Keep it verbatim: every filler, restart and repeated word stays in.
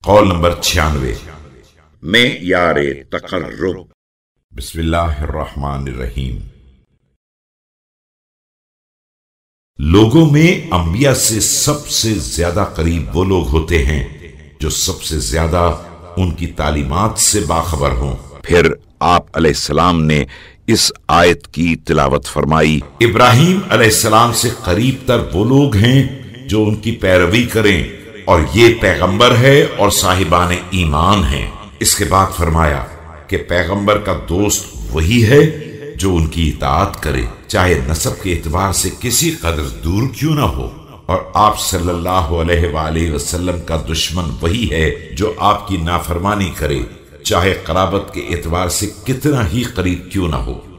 قول نمبر چھیانوے، معیار تقرب۔ بسم اللہ الرحمن الرحیم۔ لوگوں میں انبیاء سے سب سے زیادہ قریب وہ لوگ ہوتے ہیں جو سب سے زیادہ ان کی تعلیمات سے باخبر ہوں۔ پھر آپ علیہ السلام نے اس آیت کی تلاوت فرمائی۔ ابراہیم علیہ السلام سے قریب تر وہ لوگ ہیں جو ان کی پیروی کریں، اور یہ پیغمبر ہے اور صاحبان ایمان ہیں۔ اس کے بعد فرمایا کہ پیغمبر کا دوست وہی ہے جو ان کی اطاعت کرے، چاہے نسب کے اعتبار سے کسی قدر دور کیوں نہ ہو، اور آپ صلی اللہ علیہ وآلہ وسلم کا دشمن وہی ہے جو آپ کی نافرمانی کرے، چاہے قرابت کے اعتبار سے کتنا ہی قریب کیوں نہ ہو۔